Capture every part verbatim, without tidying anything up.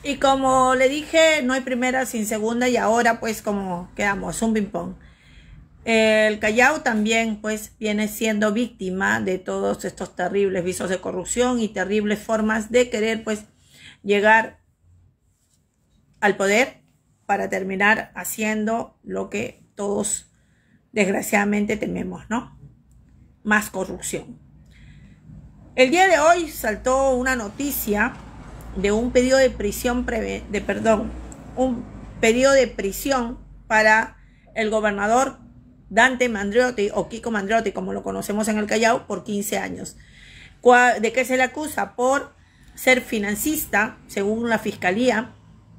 Y como le dije, no hay primera sin segunda y ahora pues como quedamos, un ping pong. El Callao también pues viene siendo víctima de todos estos terribles visos de corrupción y terribles formas de querer pues llegar al poder para terminar haciendo lo que todos desgraciadamente tememos, ¿no? Más corrupción. El día de hoy saltó una noticia de un pedido de prisión preve, de perdón, un pedido de prisión para el gobernador Dante Mandriotti o Kiko Mandriotti, como lo conocemos en el Callao, por quince años. ¿De qué se le acusa? Por ser financista, según la fiscalía,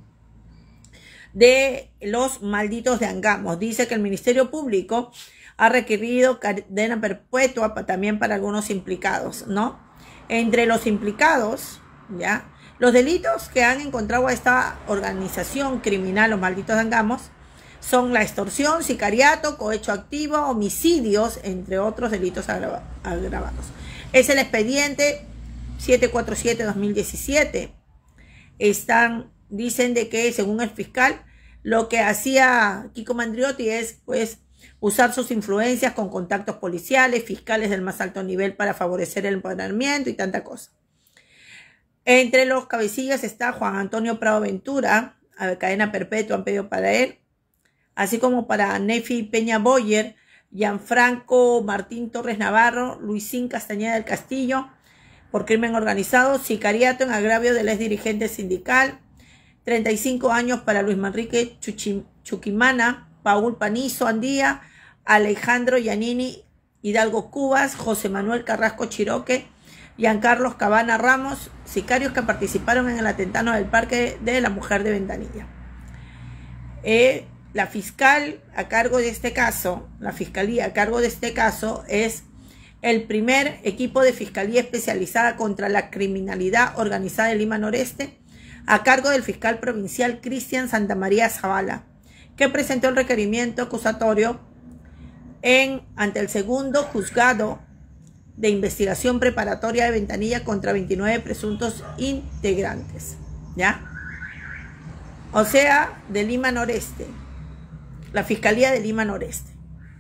de los malditos de Angamos. Dice que el Ministerio Público ha requerido cadena perpetua también para algunos implicados, ¿no? Entre los implicados, ¿ya? Los delitos que han encontrado a esta organización criminal, los malditos de Angamos, son la extorsión, sicariato, cohecho activo, homicidios, entre otros delitos agrava agravados. Es el expediente setecientos cuarenta y siete guión dos mil diecisiete. Están, dicen de que, según el fiscal, lo que hacía Kiko Mandriotti es, pues, usar sus influencias con contactos policiales, fiscales del más alto nivel para favorecer el empoderamiento y tanta cosa. Entre los cabecillas está Juan Antonio Prado Ventura, a cadena perpetua han pedido para él, así como para Nefi Peña Boyer, Gianfranco Martín Torres Navarro, Luisín Castañeda del Castillo, por crimen organizado, sicariato en agravio del ex dirigente sindical, treinta y cinco años para Luis Manrique Chuchi, Chuquimana, Paul Panizo Andía, Alejandro Giannini Hidalgo Cubas, José Manuel Carrasco Chiroque, Giancarlos Cabana Ramos, sicarios que participaron en el atentado del Parque de la Mujer de Ventanilla. Eh, la fiscal a cargo de este caso, la fiscalía a cargo de este caso es el primer equipo de fiscalía especializada contra la criminalidad organizada de Lima Noreste, a cargo del fiscal provincial Cristian Santamaría Zavala, que presentó el requerimiento acusatorio en, ante el segundo juzgado de investigación preparatoria de Ventanilla contra veintinueve presuntos integrantes, ¿ya? O sea, de Lima Noreste, la Fiscalía de Lima Noreste.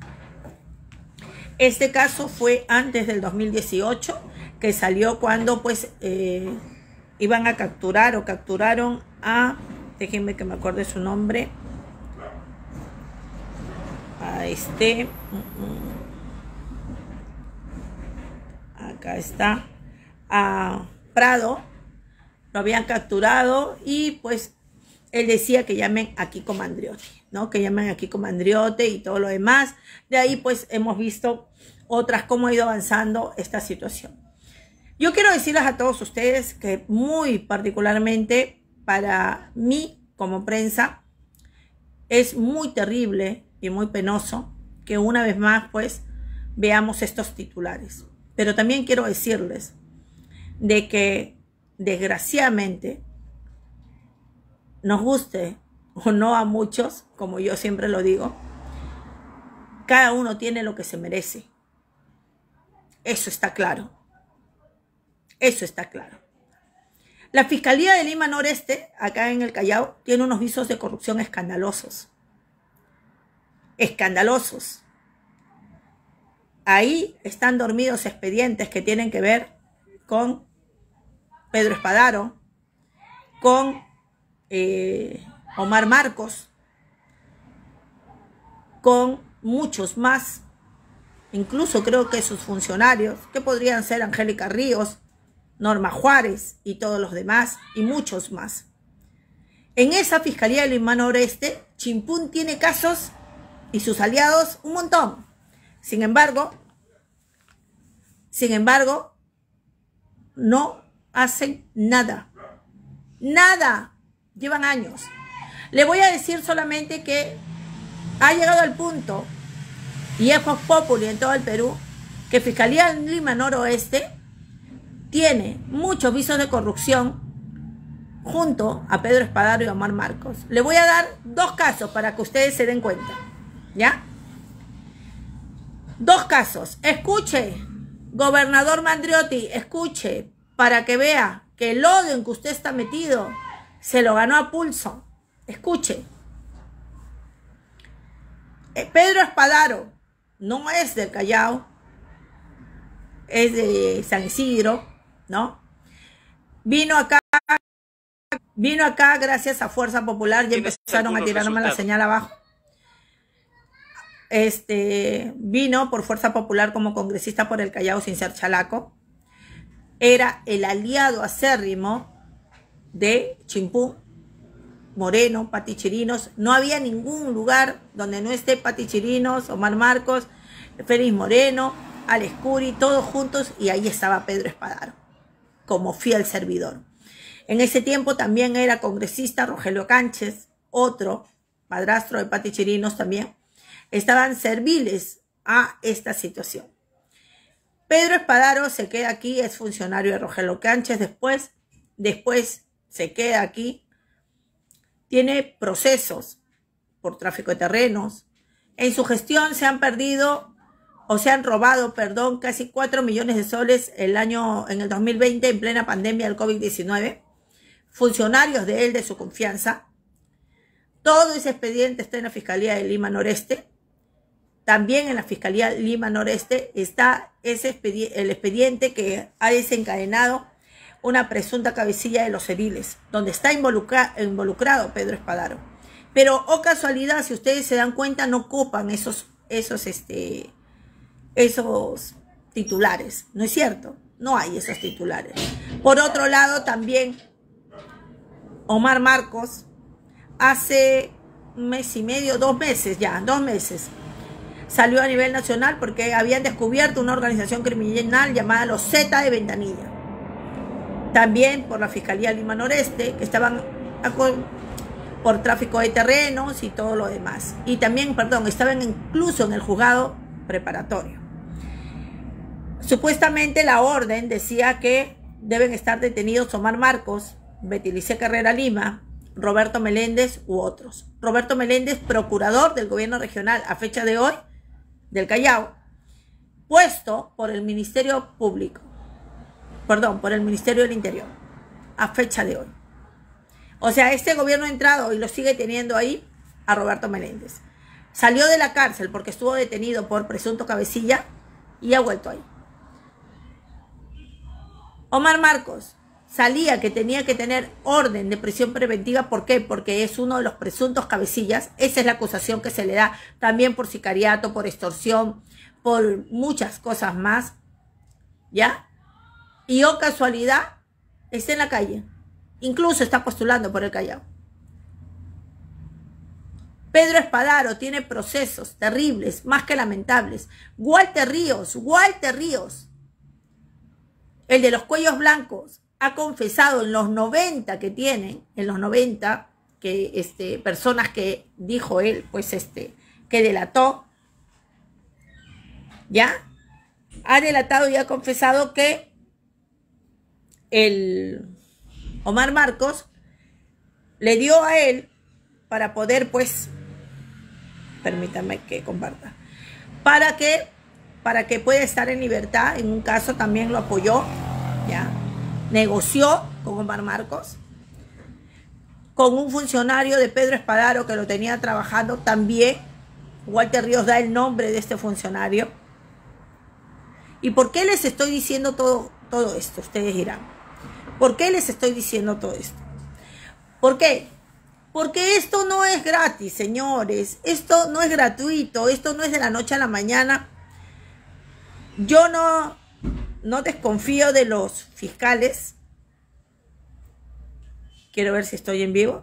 Este caso fue antes del dos mil dieciocho, que salió cuando pues eh, iban a capturar o capturaron a, déjenme que me acuerde su nombre, a este, acá está, a Prado, lo habían capturado y pues él decía que llamen a Kiko Mandriotti, ¿no? Que llamen a Kiko Mandriotti y todo lo demás. De ahí pues hemos visto otras cómo ha ido avanzando esta situación. Yo quiero decirles a todos ustedes que muy particularmente para mí como prensa es muy terrible y muy penoso que una vez más pues veamos estos titulares. Pero también quiero decirles de que desgraciadamente, nos guste o no a muchos, como yo siempre lo digo, cada uno tiene lo que se merece. Eso está claro. Eso está claro. La Fiscalía de Lima Noreste, acá en el Callao, tiene unos visos de corrupción escandalosos. Escandalosos. Ahí están dormidos expedientes que tienen que ver con Pedro Espadaro, con eh, Omar Marcos, con muchos más, incluso creo que sus funcionarios, que podrían ser Angélica Ríos, Norma Juárez y todos los demás, y muchos más. En esa Fiscalía de Lima Noreste, Chimpún tiene casos y sus aliados un montón. Sin embargo, sin embargo, no hacen nada. Nada. Llevan años. Le voy a decir solamente que ha llegado al punto, y es Vox Populi en todo el Perú, que Fiscalía en Lima Noroeste tiene muchos visos de corrupción junto a Pedro Espadaro y Omar Marcos. Le voy a dar dos casos para que ustedes se den cuenta, ¿ya? Dos casos. Escuche, gobernador Mandriotti, escuche, para que vea que el odio en que usted está metido Se lo ganó a pulso. Escuche. Pedro Espadaro no es del Callao, es de San Isidro, ¿no? Vino acá, vino acá gracias a Fuerza Popular, ya empezaron a tirarme la señal abajo. Este, vino por Fuerza Popular como congresista por el Callao sin ser chalaco. Era el aliado acérrimo de Chimpún, Moreno, Pati Chirinos. No había ningún lugar donde no esté Pati Chirinos, Omar Marcos, Félix Moreno, Alex Curi, todos juntos, y ahí estaba Pedro Espadaro como fiel servidor. En ese tiempo también era congresista Rogelio Cánchez, otro padrastro de Pati Chirinos también. Estaban serviles a esta situación. Pedro Espadaro se queda aquí, es funcionario de Rogelio Cánchez, después, después se queda aquí. Tiene procesos por tráfico de terrenos. En su gestión se han perdido o se han robado, perdón, casi cuatro millones de soles el año, en el dos mil veinte, en plena pandemia del COVID diecinueve. Funcionarios de él, de su confianza. Todo ese expediente está en la Fiscalía de Lima Noreste. También en la Fiscalía de Lima Noreste está ese expedi- el expediente que ha desencadenado una presunta cabecilla de los ediles, donde está involucra involucrado Pedro Espadaro. Pero, oh casualidad, si ustedes se dan cuenta, no copan esos, esos, este, esos titulares. ¿No es cierto? No hay esos titulares. Por otro lado, también Omar Marcos, hace un mes y medio, dos meses ya, dos meses, salió a nivel nacional porque habían descubierto una organización criminal llamada los Z de Ventanilla. También por la Fiscalía Lima Noreste, que estaban por tráfico de terrenos y todo lo demás. Y también, perdón, estaban incluso en el juzgado preparatorio. Supuestamente la orden decía que deben estar detenidos Omar Marcos, Betilice Carrera Lima, Roberto Meléndez u otros. Roberto Meléndez, procurador del gobierno regional a fecha de hoy, del Callao, puesto por el Ministerio Público. Perdón, por el Ministerio del Interior, a fecha de hoy. O sea, este gobierno ha entrado y lo sigue teniendo ahí a Roberto Meléndez. Salió de la cárcel porque estuvo detenido por presunto cabecilla y ha vuelto ahí. Omar Marcos salía que tenía que tener orden de prisión preventiva. ¿Por qué? Porque es uno de los presuntos cabecillas. Esa es la acusación que se le da también por sicariato, por extorsión, por muchas cosas más. ¿Ya? Y oh casualidad, está en la calle. Incluso está postulando por el Callao. Pedro Espadaro tiene procesos terribles, más que lamentables. Walter Ríos, Walter Ríos, el de los cuellos blancos, ha confesado en los noventa que tienen, en los noventa, que este, personas que dijo él, pues este, que delató, ¿ya? Ha delatado y ha confesado que el Omar Marcos le dio a él para poder, pues, permítanme que comparta, para que, para que pueda estar en libertad. En un caso también lo apoyó, ¿ya? Negoció con Omar Marcos, con un funcionario de Pedro Espadaro que lo tenía trabajando también. Walter Ríos da el nombre de este funcionario. ¿Y por qué les estoy diciendo todo, todo esto? Ustedes dirán, ¿por qué les estoy diciendo todo esto? ¿Por qué? Porque esto no es gratis, señores. Esto no es gratuito. Esto no es de la noche a la mañana. Yo no, no desconfío de los fiscales. Quiero ver si estoy en vivo.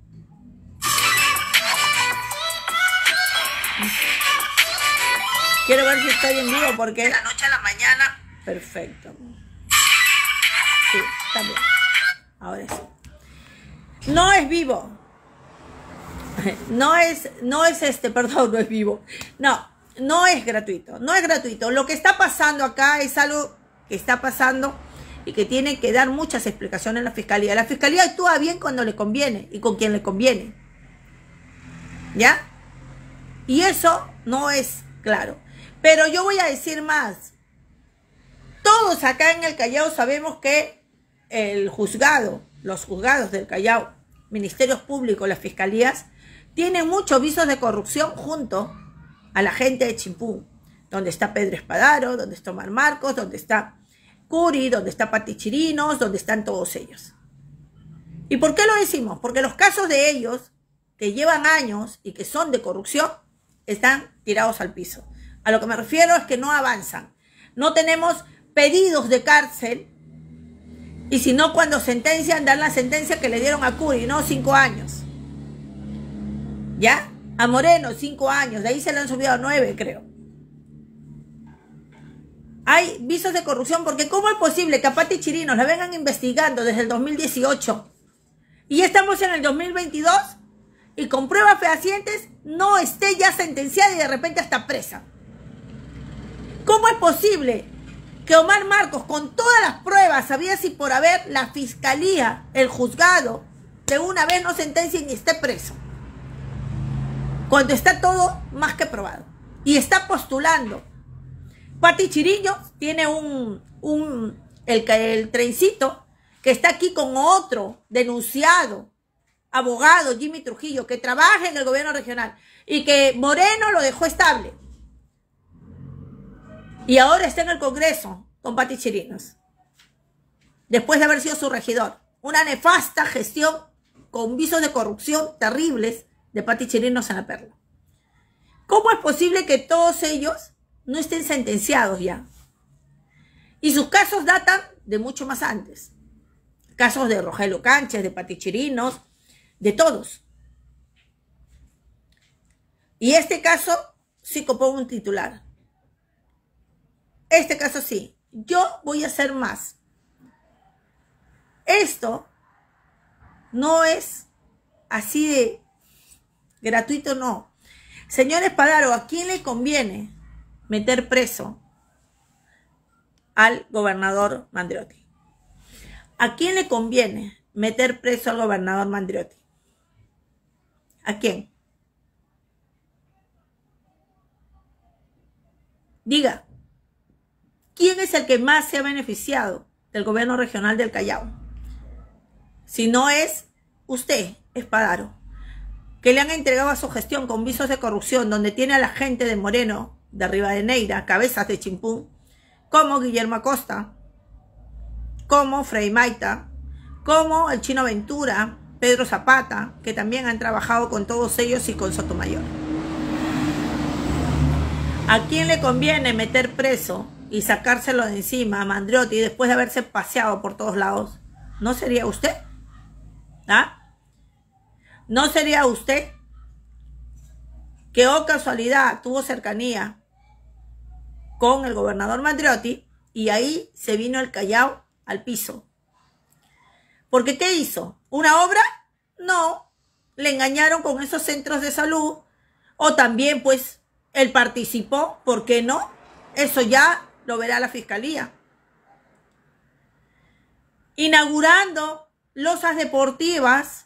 Quiero ver si estoy en vivo porque... De la noche a la mañana. Perfecto. Sí, también. Ahora sí. No es vivo. No es, no es este, perdón, no es vivo. No, no es gratuito. No es gratuito. Lo que está pasando acá es algo que está pasando y que tiene que dar muchas explicaciones la fiscalía. La fiscalía actúa bien cuando le conviene y con quien le conviene. ¿Ya? Y eso no es claro. Pero yo voy a decir más. Todos acá en el Callao sabemos que el juzgado, los juzgados del Callao, ministerios públicos, las fiscalías, tienen muchos visos de corrupción junto a la gente de Chimpún, donde está Pedro Espadaro, donde está Omar Marcos, donde está Curi, donde está Pati Chirinos, donde están todos ellos. ¿Y por qué lo decimos? Porque los casos de ellos, que llevan años y que son de corrupción, están tirados al piso. A lo que me refiero es que no avanzan. No tenemos pedidos de cárcel, y si no, cuando sentencian, dan la sentencia que le dieron a Curi, ¿no? Cinco años. ¿Ya? A Moreno, cinco años. De ahí se le han subido a nueve, creo. Hay visos de corrupción, porque ¿cómo es posible que a Pati Chirinos la vengan investigando desde el dos mil dieciocho y ya estamos en el dos mil veintidós y con pruebas fehacientes no esté ya sentenciada y de repente hasta presa? ¿Cómo es posible que Omar Marcos, con todas las pruebas, sabía si por haber la fiscalía, el juzgado, de una vez no sentencia y esté preso? Cuando está todo más que probado. Y está postulando. Pati Chirinos tiene un, un el, el trencito que está aquí con otro denunciado, abogado, Jimmy Trujillo, que trabaja en el gobierno regional y que Moreno lo dejó estable. Y ahora está en el Congreso con Pati Chirinos, después de haber sido su regidor. Una nefasta gestión con visos de corrupción terribles de Pati Chirinos en La Perla. ¿Cómo es posible que todos ellos no estén sentenciados ya? Y sus casos datan de mucho más antes. Casos de Rogelio Canches, de Pati Chirinos, de todos. Y este caso sí copó un titular. Este caso sí. Yo voy a hacer más. Esto no es así de gratuito, no. Señor Espadaro, ¿a quién le conviene meter preso al gobernador Mandriotti? ¿A quién le conviene meter preso al gobernador Mandriotti? ¿A quién? Diga, ¿quién es el que más se ha beneficiado del gobierno regional del Callao? Si no es usted, Espadaro, que le han entregado a su gestión con visos de corrupción, donde tiene a la gente de Moreno, de Rivadeneira, cabezas de Chimpún, como Guillermo Acosta, como Frei Maita, como el Chino Ventura, Pedro Zapata, que también han trabajado con todos ellos y con Sotomayor. ¿A quién le conviene meter preso y sacárselo de encima a Mandriotti después de haberse paseado por todos lados? ¿No sería usted? ¿Ah? ¿No sería usted que, oh casualidad, tuvo cercanía con el gobernador Mandriotti y ahí se vino el Callao al piso? Porque ¿qué hizo? ¿Una obra? No. Le engañaron con esos centros de salud. O también, pues, él participó. ¿Por qué no? Eso ya lo verá la fiscalía. Inaugurando losas deportivas,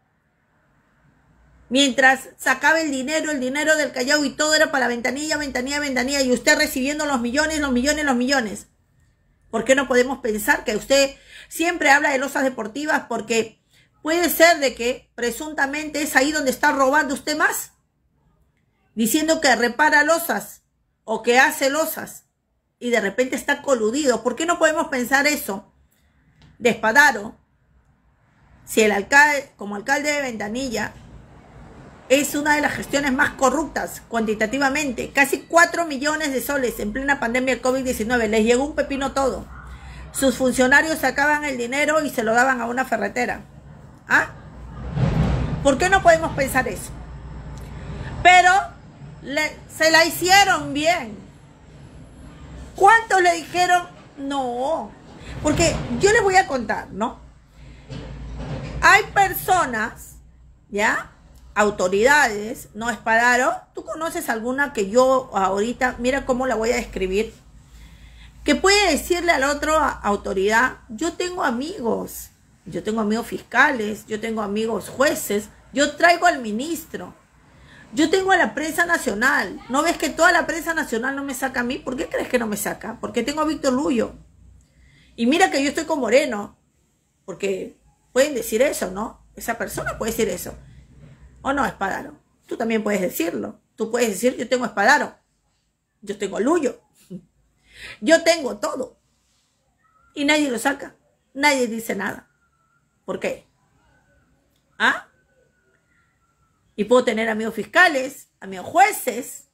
mientras sacaba el dinero, el dinero del Callao, y todo era para ventanilla, ventanilla, ventanilla, y usted recibiendo los millones, los millones, los millones. ¿Por qué no podemos pensar que usted siempre habla de losas deportivas? Porque puede ser de que presuntamente es ahí donde está robando usted más, diciendo que repara losas o que hace losas y de repente está coludido. ¿Por qué no podemos pensar eso de Espadaro? Si el alcalde, como alcalde de Ventanilla, es una de las gestiones más corruptas cuantitativamente. Casi cuatro millones de soles en plena pandemia del COVID diecinueve. Les llegó un pepino todo. Sus funcionarios sacaban el dinero y se lo daban a una ferretera. ¿Ah? ¿Por qué no podemos pensar eso? Pero le, se la hicieron bien. ¿Cuántos le dijeron no? Porque yo les voy a contar, ¿no? Hay personas, ¿ya? Autoridades, no Espadaro. ¿Tú conoces alguna que yo ahorita, mira cómo la voy a describir, que puede decirle a la otra autoridad: yo tengo amigos, yo tengo amigos fiscales, yo tengo amigos jueces, yo traigo al ministro, yo tengo a la prensa nacional? ¿No ves que toda la prensa nacional no me saca a mí? ¿Por qué crees que no me saca? Porque tengo a Víctor Lullo. Y mira que yo estoy con Moreno, porque pueden decir eso, ¿no? Esa persona puede decir eso. ¿O no, Espadaro? Tú también puedes decirlo. Tú puedes decir, yo tengo Espadaro. Yo tengo Luyo. Yo tengo todo. Y nadie lo saca. Nadie dice nada. ¿Por qué? ¿Ah? Y puedo tener amigos fiscales, amigos jueces,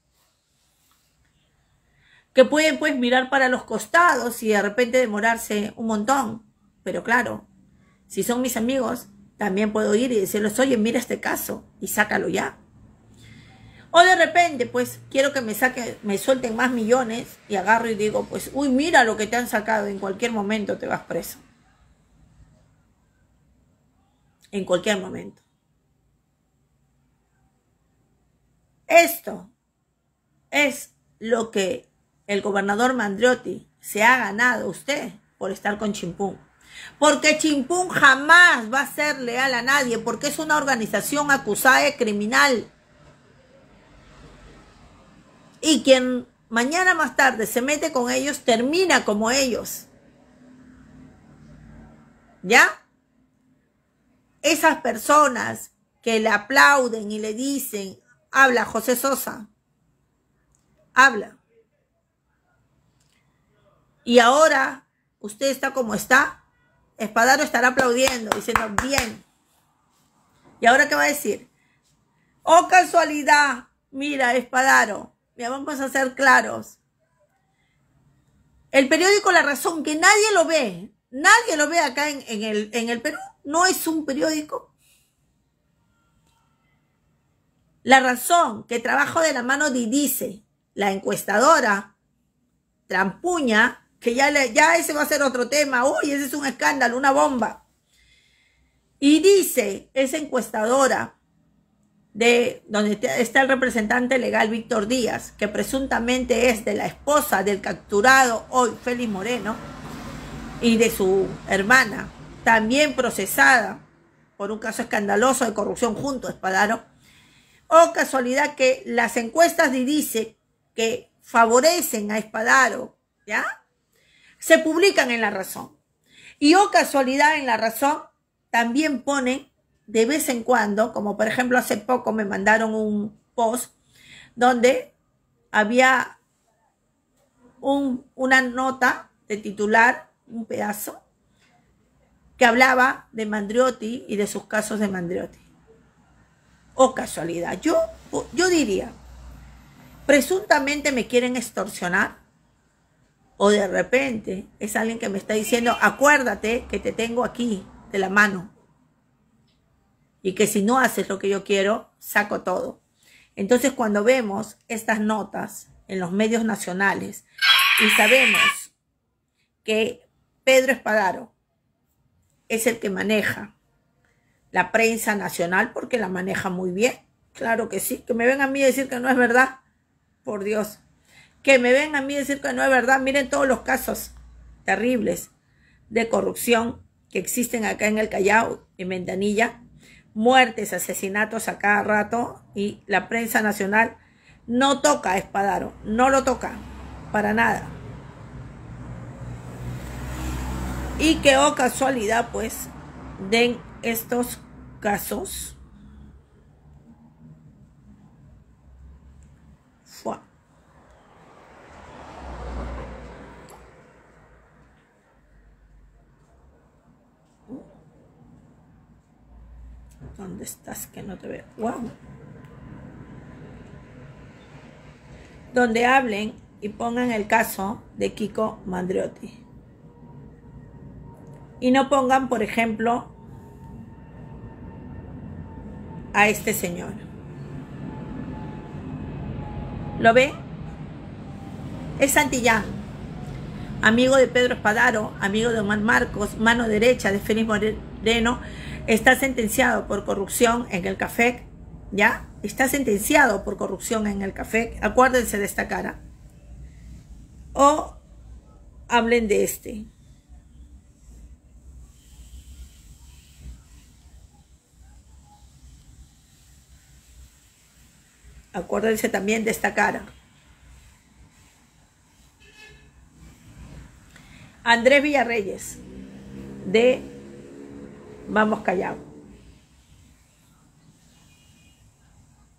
que pueden pues mirar para los costados y de repente demorarse un montón. Pero claro, si son mis amigos, también puedo ir y decirles, oye, mira este caso y sácalo ya. O de repente, pues, quiero que me saquen, me suelten más millones y agarro y digo, pues, uy, mira lo que te han sacado, en cualquier momento te vas preso. En cualquier momento. Esto es lo que el gobernador Mandriotti se ha ganado usted por estar con Chimpún. Porque Chimpún jamás va a ser leal a nadie, porque es una organización acusada de criminal. Y quien mañana más tarde se mete con ellos, termina como ellos. ¿Ya? Esas personas que le aplauden y le dicen, habla José Sosa, habla. Y ahora usted está como está, Espadaro estará aplaudiendo, diciendo, bien. ¿Y ahora qué va a decir? Oh, casualidad, mira, Espadaro, ya vamos a ser claros. El periódico La Razón, que nadie lo ve, nadie lo ve acá en, en, el, en el Perú, no es un periódico. La Razón, que trabaja de la mano de Dice, la encuestadora, trampuña, que ya, le, ya ese va a ser otro tema. Uy, ese es un escándalo, una bomba. Y dice, esa encuestadora, de donde está el representante legal Víctor Díaz, que presuntamente es de la esposa del capturado hoy Félix Moreno, y de su hermana, también procesada por un caso escandaloso de corrupción junto a Espadaro. O casualidad que las encuestas de Dice que favorecen a Espadaro, ¿ya?, se publican en La Razón. Y o casualidad en La Razón también ponen de vez en cuando, como por ejemplo hace poco me mandaron un post donde había un, una nota de titular, un pedazo, que hablaba de Mandriotti y de sus casos de Mandriotti. O casualidad. Yo, yo diría, presuntamente me quieren extorsionar, o de repente es alguien que me está diciendo, acuérdate que te tengo aquí de la mano y que si no haces lo que yo quiero, saco todo. Entonces cuando vemos estas notas en los medios nacionales y sabemos que Pedro Espadaro es el que maneja la prensa nacional, porque la maneja muy bien, claro que sí, que me ven a mí a decir que no es verdad, por Dios, que me ven a mí a decir que no es verdad. Miren todos los casos terribles de corrupción que existen acá en el Callao, en Ventanilla, muertes, asesinatos a cada rato, y la prensa nacional no toca a Espadaro, no lo toca, para nada. Y que, oh casualidad, pues, den estos casos. Fua. ¿Dónde estás? Que no te veo. Wow. Donde hablen y pongan el caso de Kiko Mandriotti. Y no pongan, por ejemplo, a este señor. ¿Lo ve? Es Santillán, amigo de Pedro Espadaro, amigo de Omar Marcos, mano derecha de Félix Moreno. Está sentenciado por corrupción en el café, ¿ya? Está sentenciado por corrupción en el café. Acuérdense de esta cara. O hablen de este. Acuérdense también de esta cara. Andrés Villarreyes, de Vamos Callao.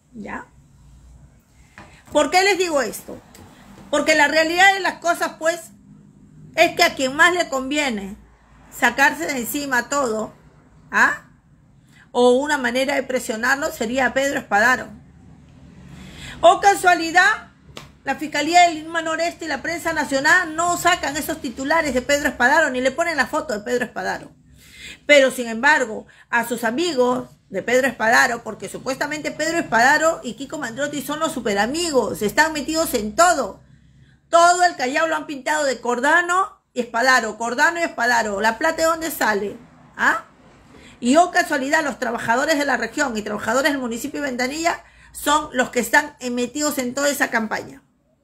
¿Ya? ¿Por qué les digo esto? Porque la realidad de las cosas, pues, es que a quien más le conviene sacarse de encima todo, ¿ah? O una manera de presionarlo sería Pedro Espadaro. O casualidad, la Fiscalía de Lima Noreste y la prensa nacional no sacan esos titulares de Pedro Espadaro, ni le ponen la foto de Pedro Espadaro. Pero, sin embargo, a sus amigos de Pedro Espadaro, porque supuestamente Pedro Espadaro y Kiko Mandriotti son los superamigos, están metidos en todo. Todo el Callao lo han pintado de Cordano y Espadaro, Cordano y Espadaro. ¿La plata de dónde sale? ¿Ah? Y oh casualidad, los trabajadores de la región y trabajadores del municipio de Ventanilla son los que están metidos en toda esa campaña.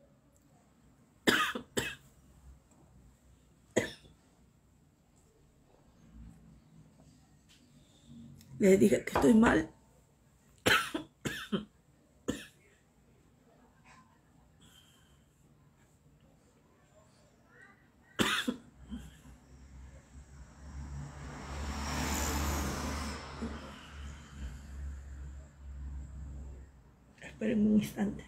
Les dije que estoy mal. Esperen un instante.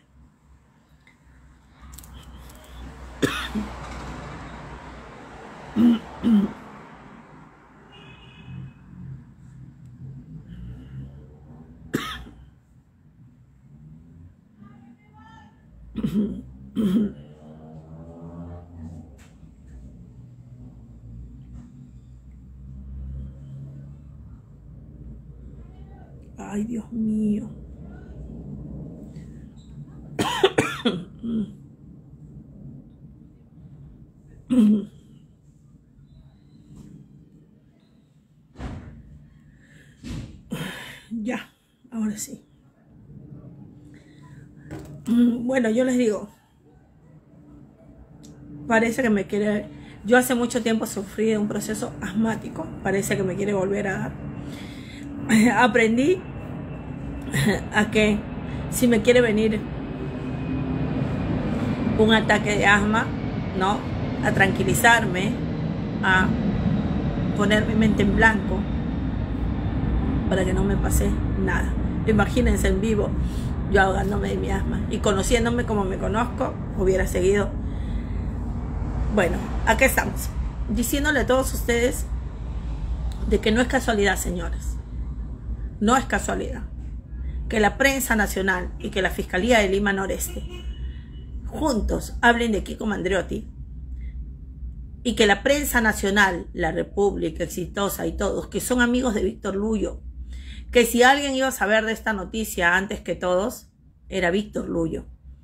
Ay, Dios mío. Ya, ahora sí. Bueno, yo les digo, parece que me quiere, yo hace mucho tiempo sufrí de un proceso asmático, parece que me quiere volver a dar. Aprendí a que si me quiere venir un ataque de asma, ¿no? A tranquilizarme, a poner mi mente en blanco para que no me pase nada. Imagínense en vivo yo ahogándome de mi asma y conociéndome como me conozco, hubiera seguido. Bueno, acá estamos, diciéndole a todos ustedes de que no es casualidad, señores, no es casualidad que la prensa nacional y que la Fiscalía de Lima Noreste juntos hablen de Kiko Mandriotti y que la prensa nacional, La República, Exitosa y todos, que son amigos de Víctor Lullo, que si alguien iba a saber de esta noticia antes que todos, era Víctor Lullo.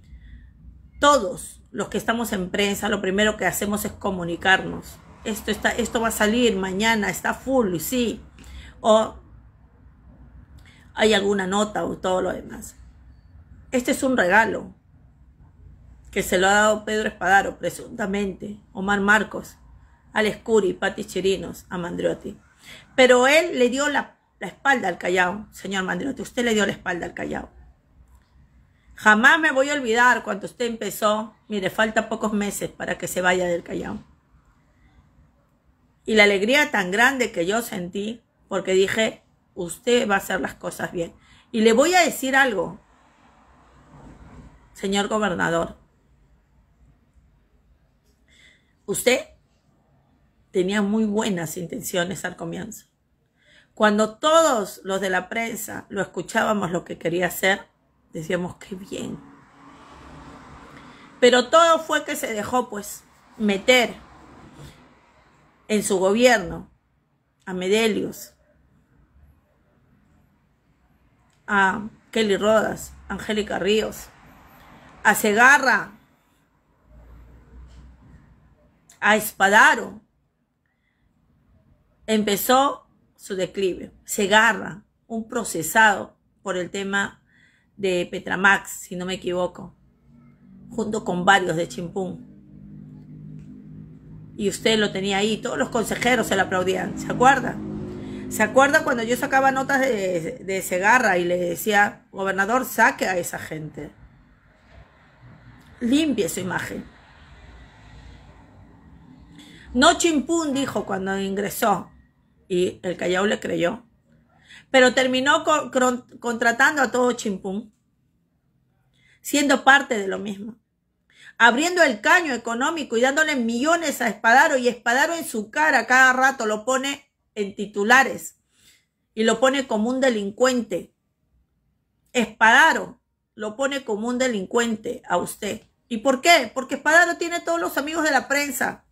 Todos los que estamos en prensa, lo primero que hacemos es comunicarnos. Esto, está, esto va a salir mañana, está full, sí. O hay alguna nota o todo lo demás. Este es un regalo que se lo ha dado Pedro Espadaro, presuntamente, Omar Marcos, Alex Curi, Pati Chirinos, a Mandriotti. Pero él le dio la, la espalda al Callao, señor Mandriotti. Usted le dio la espalda al Callao. Jamás me voy a olvidar cuando usted empezó. Mire, falta pocos meses para que se vaya del Callao. Y la alegría tan grande que yo sentí, porque dije, usted va a hacer las cosas bien. Y le voy a decir algo, señor gobernador. Usted tenía muy buenas intenciones al comienzo. Cuando todos los de la prensa lo escuchábamos lo que quería hacer, decíamos qué bien. Pero todo fue que se dejó pues meter en su gobierno a Medelius, a Kelly Rodas, a Angélica Ríos, a Segarra, a Espadaro. Empezó su declive. Segarra, un procesado por el tema de Petramax, si no me equivoco, junto con varios de Chimpún. Y usted lo tenía ahí, todos los consejeros se le aplaudían, ¿se acuerda? ¿Se acuerda cuando yo sacaba notas de, de Segarra y le decía, gobernador, saque a esa gente, limpie su imagen? No Chimpún, dijo cuando ingresó, y el Callao le creyó, pero terminó con, con, contratando a todo Chimpún. siendo parte de lo mismo. Abriendo el caño económico y dándole millones a Espadaro, y Espadaro en su cara cada rato lo pone en titulares y lo pone como un delincuente. Espadaro lo pone como un delincuente a usted. ¿Y por qué? Porque Espadaro tiene todos los amigos de la prensa.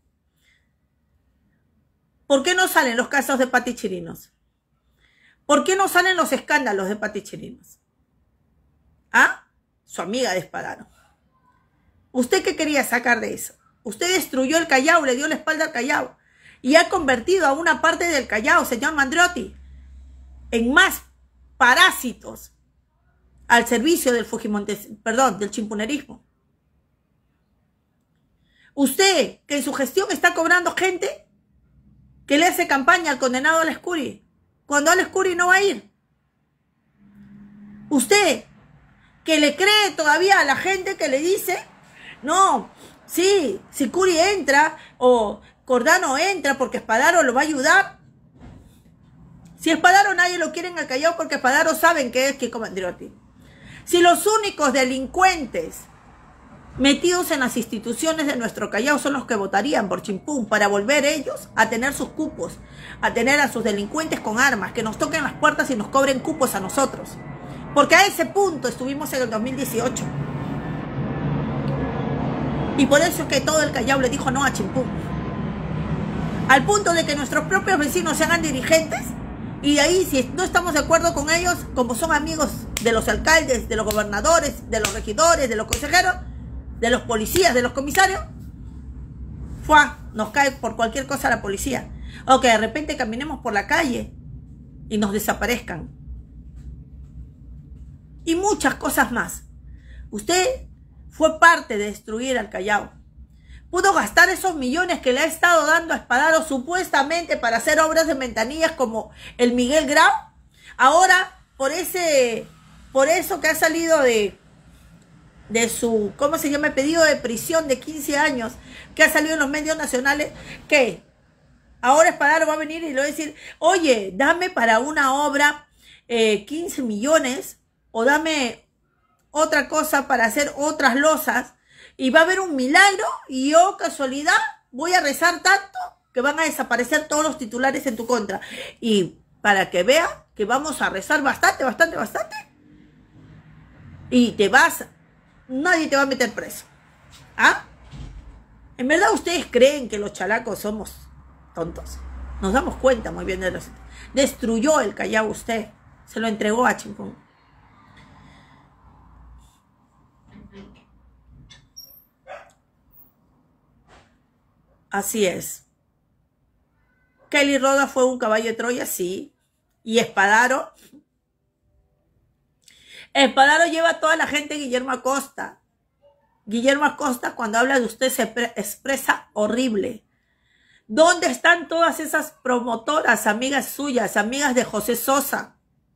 ¿Por qué no salen los casos de Pati Chirinos? ¿Por qué no salen los escándalos de Pati Chirinos? ¿Ah? Su amiga de Espadaro. ¿Usted qué quería sacar de eso? Usted destruyó el Callao, le dio la espalda al Callao y ha convertido a una parte del Callao, señor Mandriotti, en más parásitos al servicio del Fujimontes, perdón, del chimpunerismo. Usted, que en su gestión está cobrando gente que le hace campaña al condenado Alex Curi, cuando Alex Curi no va a ir. Usted, que le cree todavía a la gente que le dice, no, sí, si Curi entra o Cordano entra porque Espadaro lo va a ayudar. Si Espadaro nadie lo quiere en el Callao porque Espadaro saben que es Kiko Mandriotti. Si los únicos delincuentes metidos en las instituciones de nuestro Callao son los que votarían por Chimpún para volver ellos a tener sus cupos, a tener a sus delincuentes con armas, que nos toquen las puertas y nos cobren cupos a nosotros. Porque a ese punto estuvimos en el dos mil dieciocho. Y por eso es que todo el Callao le dijo no a Chimpún. Al punto de que nuestros propios vecinos se hagan dirigentes y de ahí, si no estamos de acuerdo con ellos, como son amigos de los alcaldes, de los gobernadores, de los regidores, de los consejeros, de los policías, de los comisarios, ¡fua! Nos cae por cualquier cosa la policía. O que de repente caminemos por la calle y nos desaparezcan. Y muchas cosas más. Usted fue parte de destruir al Callao. Pudo gastar esos millones que le ha estado dando a Espadaro supuestamente para hacer obras de ventanillas como el Miguel Grau. Ahora, por ese, por eso que ha salido de, de su, ¿cómo se llama? Pedido de prisión de quince años, que ha salido en los medios nacionales, que ahora Espadaro va a venir y le va a decir, oye, dame para una obra eh, quince millones o dame otra cosa para hacer otras losas. Y va a haber un milagro y yo, casualidad, voy a rezar tanto que van a desaparecer todos los titulares en tu contra. Y para que vea que vamos a rezar bastante, bastante, bastante. Y te vas, nadie te va a meter preso. ¿Ah? ¿En verdad ustedes creen que los chalacos somos tontos? Nos damos cuenta muy bien de los... Destruyó el Callao usted, se lo entregó a Chimpún. Así es. Kelly Roda fue un caballo de Troya, sí. Y Espadaro. Espadaro lleva a toda la gente Guillermo Acosta. Guillermo Acosta, cuando habla de usted, se expresa horrible. ¿Dónde están todas esas promotoras, amigas suyas, amigas de José Sosa?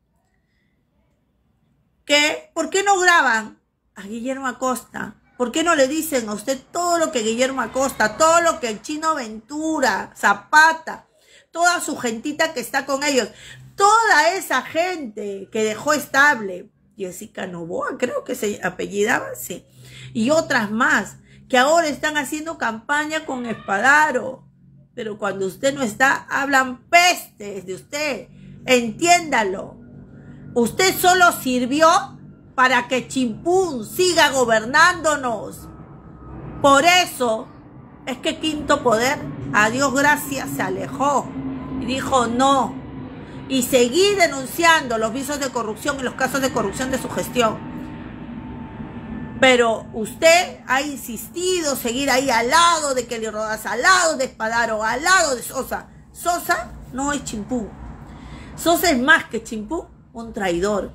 ¿Qué? ¿Por qué no graban a Guillermo Acosta? ¿Por qué no le dicen a usted todo lo que Guillermo Acosta, todo lo que el Chino Ventura, Zapata, toda su gentita que está con ellos, toda esa gente que dejó estable, Jessica Novoa, creo que se apellidaba, sí, y otras más, que ahora están haciendo campaña con Espadaro, pero cuando usted no está, hablan pestes de usted, entiéndalo. Usted solo sirvió para que Chimpún siga gobernándonos. Por eso es que Quinto Poder, a Dios gracias, se alejó y dijo no. Y seguí denunciando los visos de corrupción y los casos de corrupción de su gestión. Pero usted ha insistido seguir ahí al lado de Kelly Rodas, al lado de Espadaro, al lado de Sosa. Sosa no es Chimpún. Sosa es más que Chimpún, un traidor.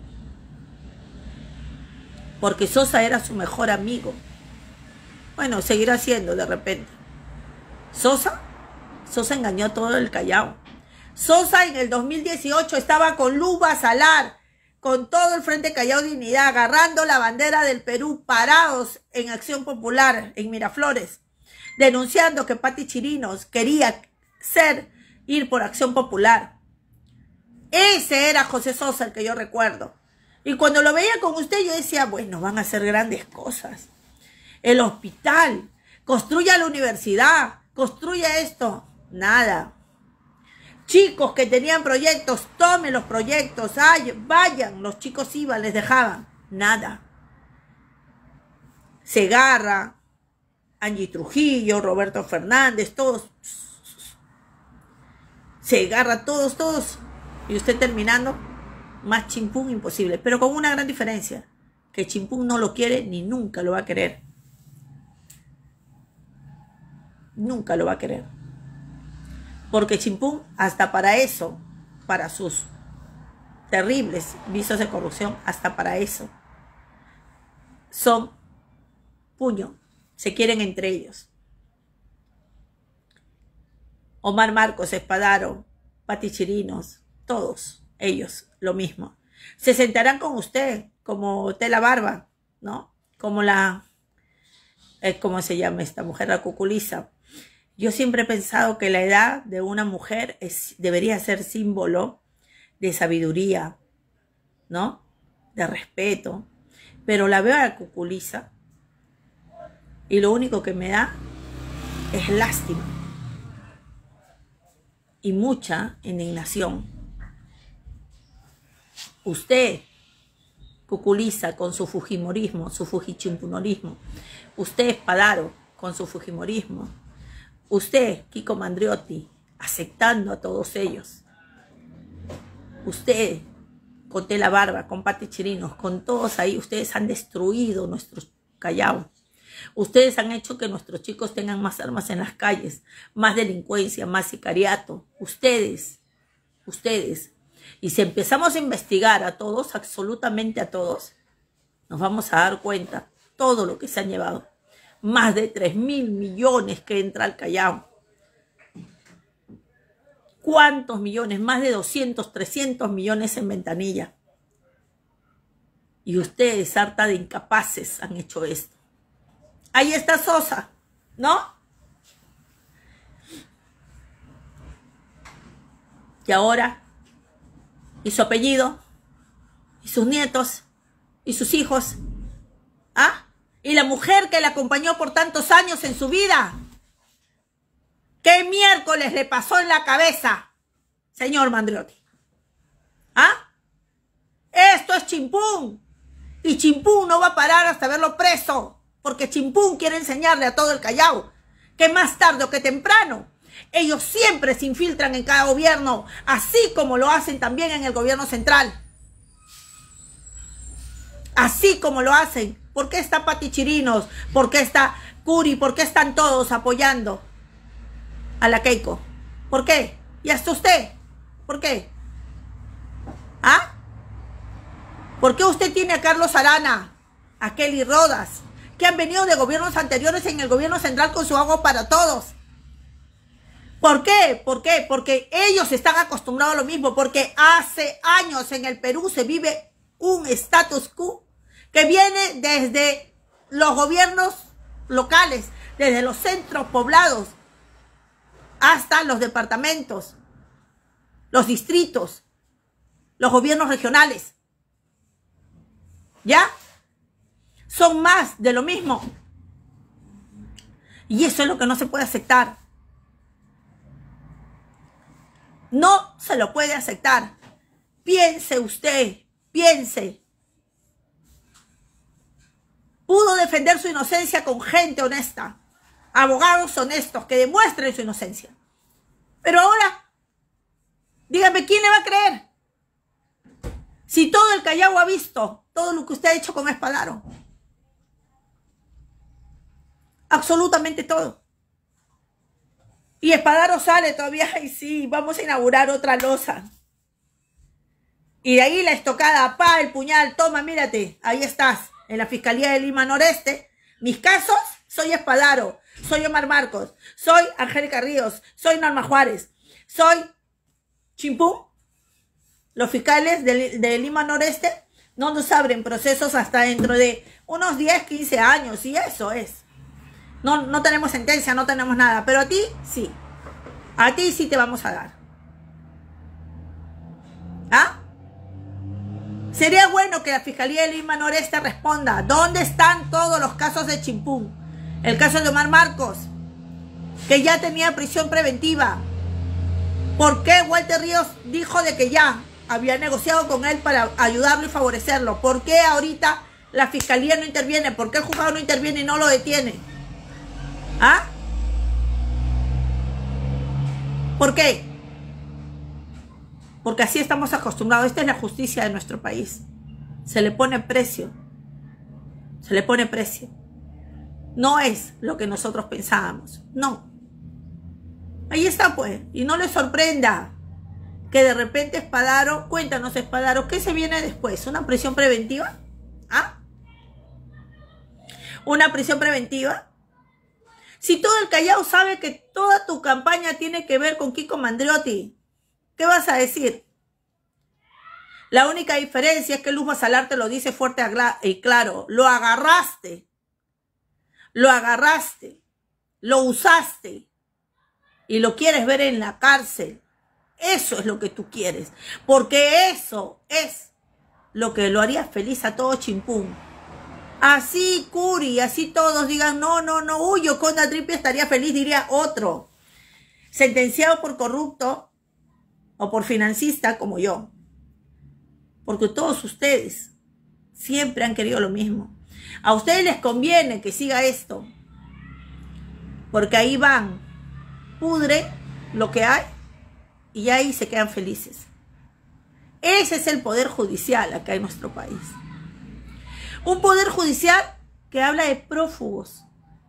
Porque Sosa era su mejor amigo. Bueno, seguirá siendo de repente. Sosa, Sosa engañó a todo el Callao. Sosa en el dos mil dieciocho estaba con Luba Salar, con todo el Frente Callao Dignidad, agarrando la bandera del Perú, parados en Acción Popular, en Miraflores, denunciando que Pati Chirinos quería ser, ir por Acción Popular. Ese era José Sosa, el que yo recuerdo. Y cuando lo veía con usted, yo decía, bueno, van a hacer grandes cosas. El hospital, construya la universidad, construya esto. Nada. Chicos que tenían proyectos, tomen los proyectos, ay, vayan. Los chicos iban, les dejaban. Nada. Segarra, Angie Trujillo, Roberto Fernández, todos. Segarra, todos, todos. Y usted terminando, más chimpún imposible. Pero con una gran diferencia, que chimpún no lo quiere ni nunca lo va a querer. Nunca lo va a querer. Porque chimpún, hasta para eso, para sus terribles visos de corrupción, hasta para eso, son puño. Se quieren entre ellos. Omar Marcos, Espadaro, Pati Chirinos, todos ellos lo mismo. Se sentarán con usted como Tela Barba, ¿no? Como la, eh, ¿cómo se llama esta mujer? La Cuculiza. Yo siempre he pensado que la edad de una mujer es, debería ser símbolo de sabiduría, ¿no? De respeto. Pero la veo a la Cuculiza y lo único que me da es lástima y mucha indignación. Usted, Cuculiza, con su fujimorismo, su fujichimpunorismo. Usted, Espadaro, con su fujimorismo. Usted, Kiko Mandriotti, aceptando a todos ellos. Usted, con Tela Barba, con Pati Chirinos, con todos ahí, ustedes han destruido nuestro Callao. Ustedes han hecho que nuestros chicos tengan más armas en las calles, más delincuencia, más sicariato. Ustedes, ustedes. Y si empezamos a investigar a todos, absolutamente a todos, nos vamos a dar cuenta todo lo que se han llevado. Más de tres mil millones que entra al Callao. ¿Cuántos millones? Más de doscientos, trescientos millones en Ventanilla. Y ustedes, harta de incapaces, han hecho esto. Ahí está Sosa, ¿no? Y ahora, y su apellido, y sus nietos, y sus hijos, ¿ah? Y la mujer que le acompañó por tantos años en su vida. ¿Qué miércoles le pasó en la cabeza, señor Mandriotti? ¿Ah? Esto es chimpún. Y chimpún no va a parar hasta verlo preso. Porque chimpún quiere enseñarle a todo el Callao que más tarde o que temprano ellos siempre se infiltran en cada gobierno, así como lo hacen también en el gobierno central. Así como lo hacen. ¿Por qué está Pati Chirinos? ¿Por qué está Curi? ¿Por qué están todos apoyando a la Keiko? ¿Por qué? ¿Y hasta usted? ¿Por qué? ¿Ah? ¿Por qué usted tiene a Carlos Arana, a Kelly Rodas, que han venido de gobiernos anteriores en el gobierno central con su agua para todos? ¿Por qué? ¿Por qué? Porque ellos están acostumbrados a lo mismo, porque hace años en el Perú se vive un status quo que viene desde los gobiernos locales, desde los centros poblados hasta los departamentos, los distritos, los gobiernos regionales. ¿Ya? Son más de lo mismo. Y eso es lo que no se puede aceptar. No se lo puede aceptar. Piense usted, piense. Pudo defender su inocencia con gente honesta, abogados honestos que demuestren su inocencia. Pero ahora, dígame, ¿quién le va a creer? Si todo el Callao ha visto todo lo que usted ha hecho con Espadaro. Absolutamente todo. Y Espadaro sale todavía, ay sí, vamos a inaugurar otra losa. Y de ahí la estocada, pa, el puñal, toma, mírate, ahí estás, en la Fiscalía de Lima Noreste. Mis casos, soy Espadaro, soy Omar Marcos, soy Angélica Ríos, soy Norma Juárez, soy Chimpún. Los fiscales de, de Lima Noreste no nos abren procesos hasta dentro de unos diez, quince años, y eso es. No, no tenemos sentencia, no tenemos nada, pero a ti sí. A ti sí te vamos a dar. ¿Ah? Sería bueno que la Fiscalía de Lima Noreste responda. ¿Dónde están todos los casos de Chimpún? El caso de Omar Marcos, que ya tenía prisión preventiva. ¿Por qué Walter Ríos dijo de que ya había negociado con él para ayudarlo y favorecerlo? ¿Por qué ahorita la Fiscalía no interviene? ¿Por qué el juzgado no interviene y no lo detiene? ¿Ah? ¿Por qué? Porque así estamos acostumbrados. Esta es la justicia de nuestro país. Se le pone precio. Se le pone precio. No es lo que nosotros pensábamos. No. Ahí está, pues. Y no le sorprenda que de repente Espadaro, cuéntanos, Espadaro, ¿qué se viene después? ¿Una prisión preventiva? ¿Ah? ¿Una prisión preventiva? Si todo el Callao sabe que toda tu campaña tiene que ver con Kiko Mandriotti, ¿qué vas a decir? La única diferencia es que Luz Basalar te lo dice fuerte y claro. Lo agarraste. Lo agarraste. Lo usaste. Y lo quieres ver en la cárcel. Eso es lo que tú quieres. Porque eso es lo que lo haría feliz a todo Chimpún. Así Curi, así todos digan, no, no, no, uy, Yoconda Tripia estaría feliz, diría otro. Sentenciado por corrupto o por financista como yo. Porque todos ustedes siempre han querido lo mismo. A ustedes les conviene que siga esto. Porque ahí van, pudre lo que hay y ahí se quedan felices. Ese es el poder judicial acá en nuestro país. Un poder judicial que habla de prófugos.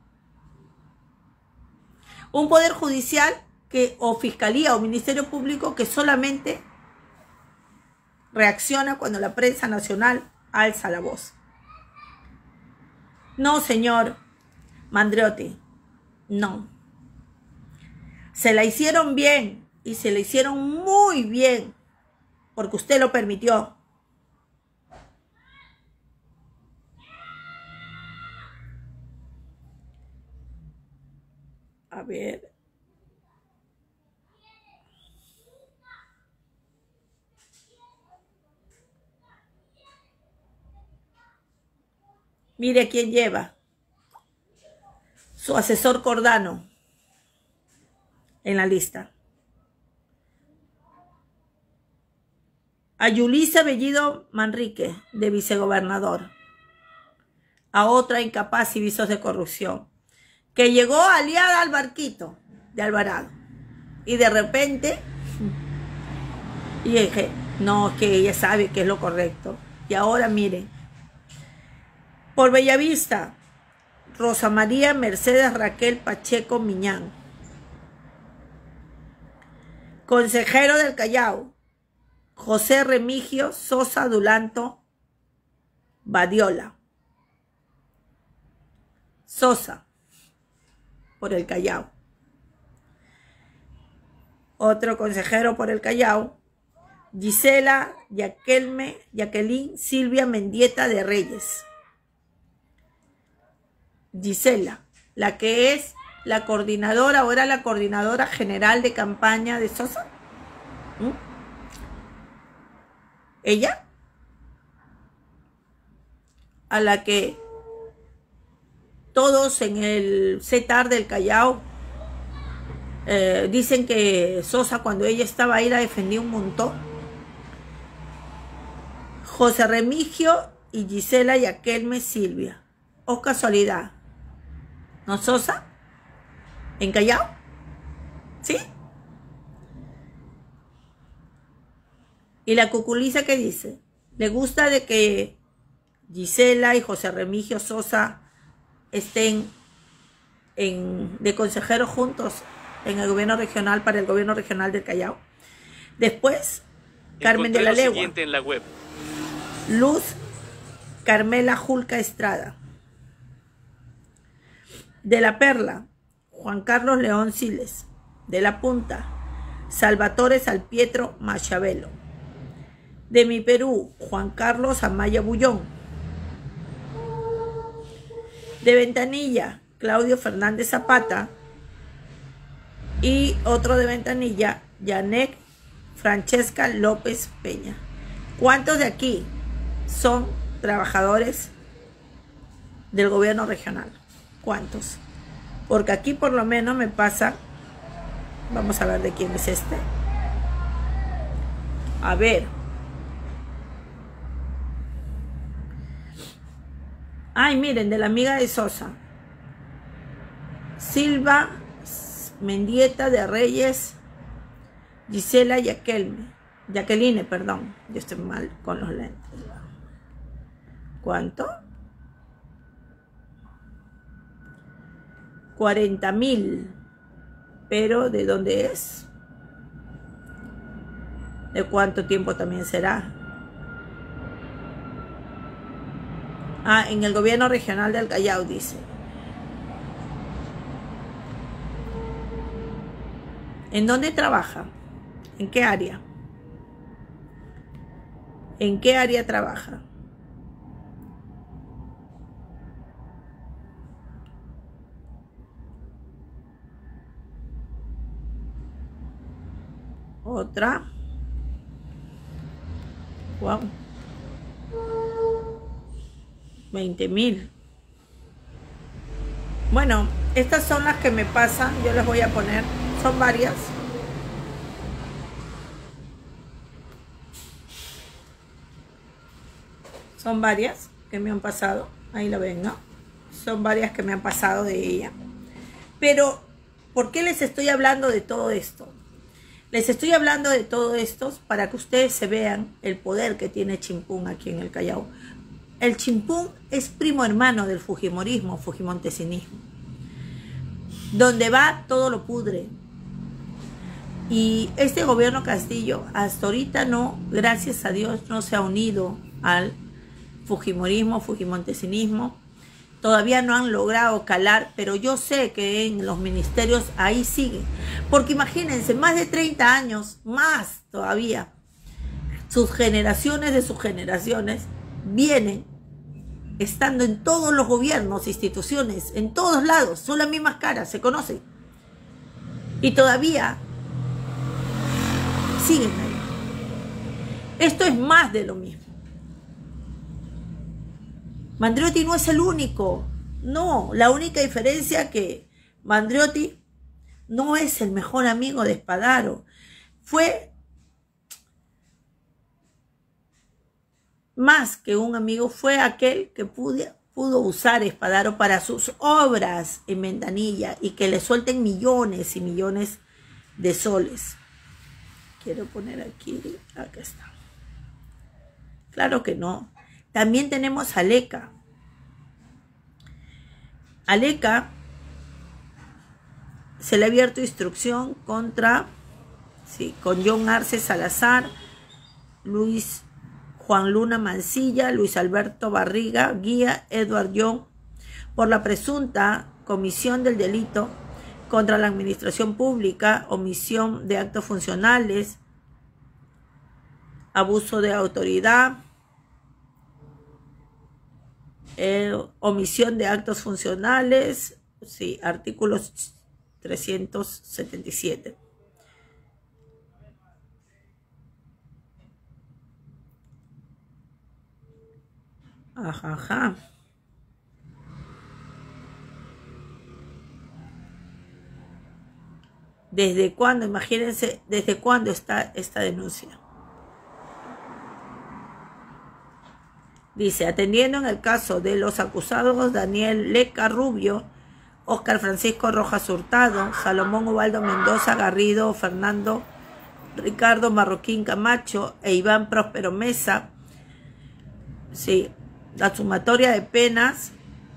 Un poder judicial que, o fiscalía o ministerio público que solamente reacciona cuando la prensa nacional alza la voz. No, señor Mandriotti, no. Se la hicieron bien y se la hicieron muy bien porque usted lo permitió. A ver. Mire quién lleva. Su asesor Cordano en la lista. A Yulisa Bellido Manrique, de vicegobernador. A otra incapaz y visos de corrupción, que llegó aliada al barquito de Alvarado. Y de repente, y dije, no, es que ella sabe que es lo correcto. Y ahora miren, por Bellavista, Rosa María Mercedes Raquel Pacheco Miñán. Consejero del Callao, José Remigio Sosa Dulanto Badiola. Sosa, por el Callao. Otro consejero por el Callao, Gisela Yaquelme, Jacqueline Silvia Mendieta de Reyes. Gisela, la que es la coordinadora, ahora la coordinadora general de campaña de Sosa. ¿Mm? Ella, a la que todos en el C E T A R del Callao eh, dicen que Sosa, cuando ella estaba ahí, la defendía un montón. José Remigio y Gisela Yaquelme Silvia. ¿O casualidad? ¿No Sosa? ¿En Callao? ¿Sí? ¿Y la cuculiza qué dice? ¿Le gusta de que Gisela y José Remigio Sosa estén en, de consejeros juntos en el gobierno regional, para el gobierno regional del Callao? Después, Carmen de la Legua. En la web. Luz Carmela Julca Estrada. De la Perla, Juan Carlos León Siles. De la Punta, Salvatore Salpietro Machabelo. De Mi Perú, Juan Carlos Amaya Bullón. De Ventanilla, Claudio Fernández Zapata. Y otro de Ventanilla, Yanek Francesca López Peña. ¿Cuántos de aquí son trabajadores del gobierno regional. ¿Cuántos? Porque aquí por lo menos me pasa, vamos a ver de quién es este. A ver. Ay, miren, de la amiga de Sosa. Silva Mendieta de Reyes, Gisela Yaquelme, Jacqueline, perdón, yo estoy mal con los lentes. ¿Cuánto? cuarenta mil. Pero ¿de dónde es? ¿De cuánto tiempo también será? Ah, en el gobierno regional del Callao, dice. ¿En dónde trabaja? ¿En qué área? ¿En qué área trabaja? Otra. Wow. veinte mil. Bueno, estas son las que me pasan. Yo les voy a poner. Son varias. Son varias que me han pasado. Ahí lo ven, ¿no? Son varias que me han pasado de ella. Pero, ¿por qué les estoy hablando de todo esto? Les estoy hablando de todo esto para que ustedes se vean el poder que tiene Chimpún aquí en el Callao. El Chimpún es primo hermano del fujimorismo, fujimontesinismo. Donde va, todo lo pudre. Y este gobierno Castillo hasta ahorita no, gracias a Dios, no se ha unido al fujimorismo, fujimontesinismo. Todavía no han logrado calar, pero yo sé que en los ministerios ahí siguen. Porque imagínense, más de treinta años, más todavía, sus generaciones de sus generaciones vienen estando en todos los gobiernos, instituciones, en todos lados, son las mismas caras, se conocen. Y todavía siguen ahí. Esto es más de lo mismo. Mandriotti no es el único. No, la única diferencia que Mandriotti no es el mejor amigo de Spadaro. Fue más que un amigo, fue aquel que pudo, pudo usar Spadaro para sus obras en Ventanilla y que le suelten millones y millones de soles. Quiero poner aquí, acá está. Claro que no. También tenemos a Leca. A Leca se le ha abierto instrucción contra, sí, con John Arce Salazar, Luis Juan Luna Mancilla, Luis Alberto Barriga, Guía, Edward Young, por la presunta comisión del delito contra la administración pública, omisión de actos funcionales, abuso de autoridad, Eh, omisión de actos funcionales, sí, artículos trescientos setenta y siete. Ajá, ajá. ¿Desde cuándo? Imagínense, ¿desde cuándo está esta denuncia? Dice, atendiendo en el caso de los acusados Daniel Leca Rubio, Óscar Francisco Rojas Hurtado, Salomón Ubaldo Mendoza Garrido, Fernando Ricardo Marroquín Camacho e Iván Próspero Mesa, sí, la sumatoria de penas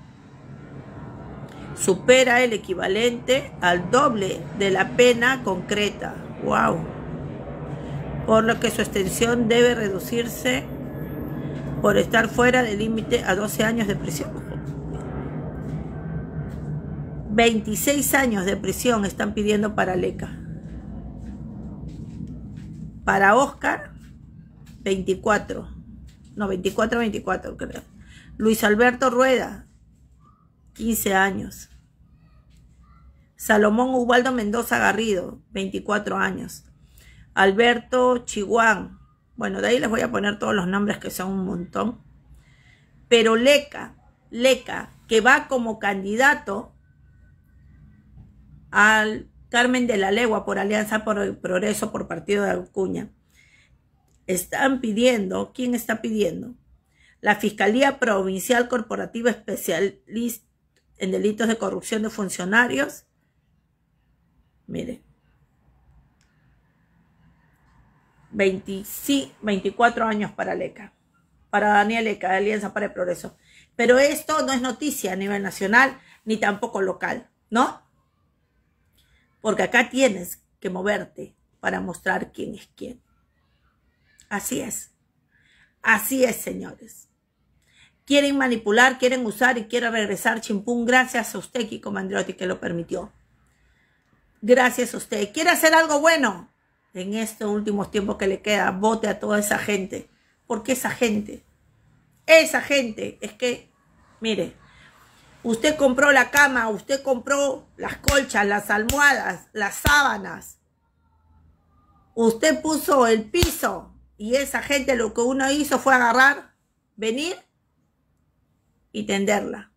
supera el equivalente al doble de la pena concreta. Wow. Por lo que su extensión debe reducirse por estar fuera del límite a doce años de prisión. veintiséis años de prisión están pidiendo para Leca. Para Óscar, veinticuatro. No, veinticuatro, veinticuatro creo. Luis Alberto Rueda, quince años. Salomón Ubaldo Mendoza Garrido, veinticuatro años. Alberto Chihuán, Bueno, de ahí les voy a poner todos los nombres que son un montón. Pero Leca, Leca, que va como candidato al Carmen de la Legua por Alianza por el Progreso por Partido de Acuña. Están pidiendo, ¿quién está pidiendo? La Fiscalía Provincial Corporativa Especialista en Delitos de Corrupción de Funcionarios. Mire. veinticuatro años para Leca. Para Daniel Leca, de Alianza para el Progreso. Pero esto no es noticia a nivel nacional, ni tampoco local, ¿no? Porque acá tienes que moverte para mostrar quién es quién. Así es. Así es, señores. Quieren manipular, quieren usar y quieren regresar chimpún gracias a usted, Kiko Mandriotti, que lo permitió. Gracias a usted. ¿Quiere hacer algo bueno? En estos últimos tiempos que le queda, vote a toda esa gente. Porque esa gente, esa gente, es que, mire, usted compró la cama, usted compró las colchas, las almohadas, las sábanas. Usted puso el piso y esa gente lo que uno hizo fue agarrar, venir y tenderla.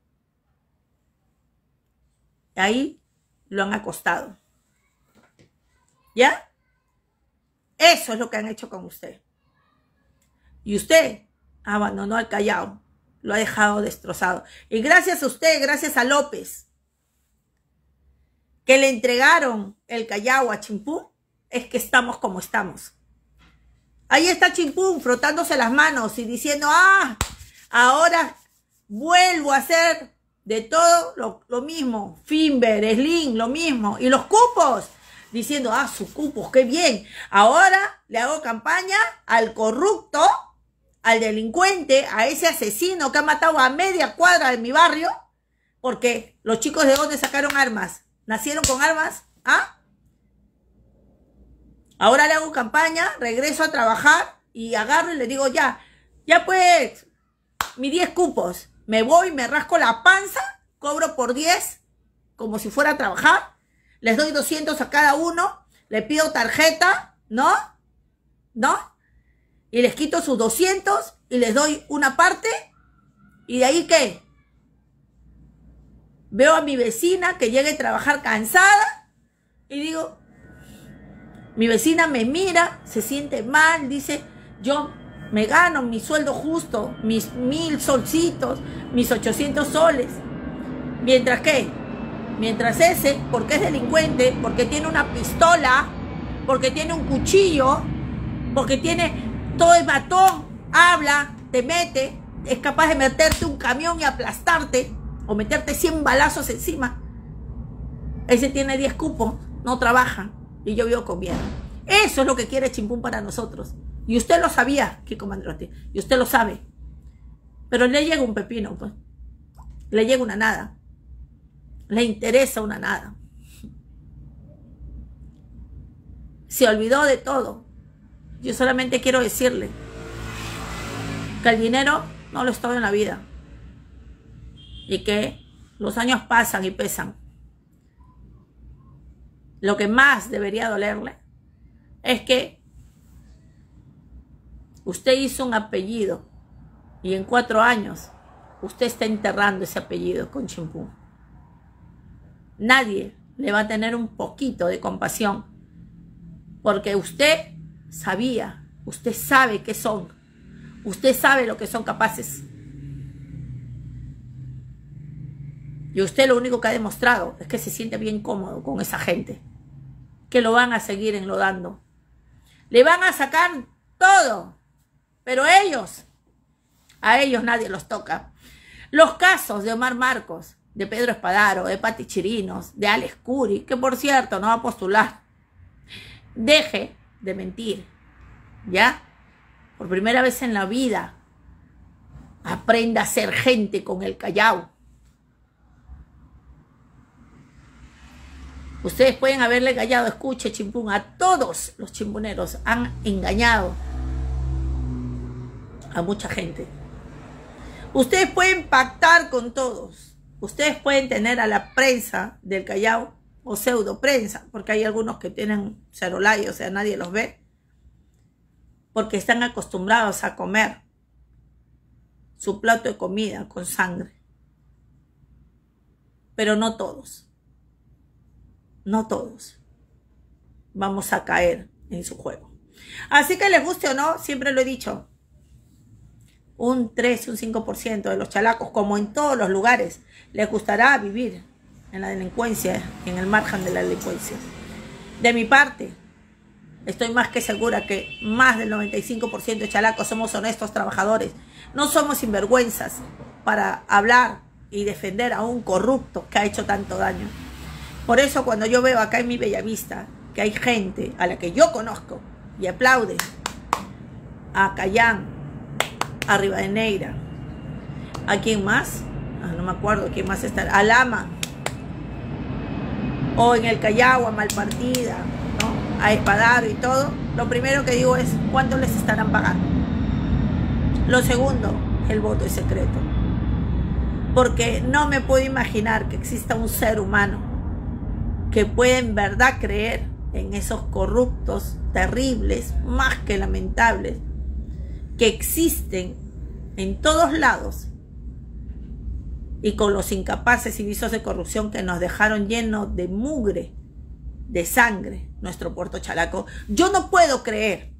Ahí lo han acostado. ¿Ya? Eso es lo que han hecho con usted. Y usted abandonó al Callao. Lo ha dejado destrozado. Y gracias a usted, gracias a López, que le entregaron el Callao a Chimpún, es que estamos como estamos. Ahí está Chimpún frotándose las manos y diciendo, ah, ahora vuelvo a hacer de todo lo, lo mismo. Finver, Slim, lo mismo. Y los cupos, diciendo, ah, sus cupos, qué bien. Ahora le hago campaña al corrupto, al delincuente, a ese asesino que ha matado a media cuadra de mi barrio, porque los chicos de dónde sacaron armas, nacieron con armas, ¿ah? Ahora le hago campaña, regreso a trabajar y agarro y le digo, ya, ya pues, mis diez cupos, me voy, me rasco la panza, cobro por diez, como si fuera a trabajar, les doy doscientos a cada uno, le pido tarjeta, ¿no? ¿No? Y les quito sus doscientos y les doy una parte. ¿Y de ahí qué? Veo a mi vecina que llega a trabajar cansada y digo, mi vecina me mira, se siente mal, dice, yo me gano mi sueldo justo, mis mil solcitos, mis ochocientos soles. Mientras que, mientras ese, porque es delincuente, porque tiene una pistola, porque tiene un cuchillo, porque tiene... todo el matón, habla, te mete, es capaz de meterte un camión y aplastarte, o meterte cien balazos encima. Ese tiene diez cupos, no trabaja, y yo vivo con miedo. Eso es lo que quiere Chimpún para nosotros. Y usted lo sabía, Kiko Mandriotti, y usted lo sabe. Pero le llega un pepino, pues. Le llega una nada. Le interesa una nada. Se olvidó de todo. Yo solamente quiero decirle que el dinero no lo es todo en la vida y que los años pasan y pesan. Lo que más debería dolerle es que usted hizo un apellido y en cuatro años usted está enterrando ese apellido con Chimpún. Nadie le va a tener un poquito de compasión porque usted sabía, usted sabe qué son, usted sabe lo que son capaces. Y usted lo único que ha demostrado es que se siente bien cómodo con esa gente, que lo van a seguir enlodando. Le van a sacar todo, pero ellos, a ellos nadie los toca. Los casos de Omar Marcos, de Pedro Espadaro, de Pati Chirinos, de Alex Curi, que por cierto no va a postular, deje de mentir, ¿ya? Por primera vez en la vida, aprenda a ser gente con el Callao. Ustedes pueden haberle callado, escuche Chimpún, a todos los chimpuneros han engañado a mucha gente. Ustedes pueden pactar con todos. Ustedes pueden tener a la prensa del Callao o pseudo prensa, porque hay algunos que tienen cerolay, o sea, nadie los ve. porque están acostumbrados a comer su plato de comida con sangre. Pero no todos, no todos vamos a caer en su juego. Así que les guste o no, siempre lo he dicho, un tres, un cinco por ciento de los chalacos, como en todos los lugares, les gustará vivir en la delincuencia, en el margen de la delincuencia. De mi parte, estoy más que segura que más del noventa y cinco por ciento de chalacos somos honestos trabajadores. No somos sinvergüenzas para hablar y defender a un corrupto que ha hecho tanto daño. Por eso cuando yo veo acá en mi Bellavista que hay gente a la que yo conozco y aplaude, a Cayán, a Rivadeneira, ¿a quién más? Ah, no me acuerdo quién más está, a Lama, o en el Callao, a Malpartida, ¿no? A Espadaro y todo, lo primero que digo es ¿cuánto les estarán pagando? Lo segundo, el voto es secreto, porque no me puedo imaginar que exista un ser humano que pueda en verdad creer en esos corruptos terribles, más que lamentables, que existen en todos lados, y con los incapaces y visos de corrupción que nos dejaron llenos de mugre, de sangre, nuestro Puerto Chalaco. Yo no puedo creer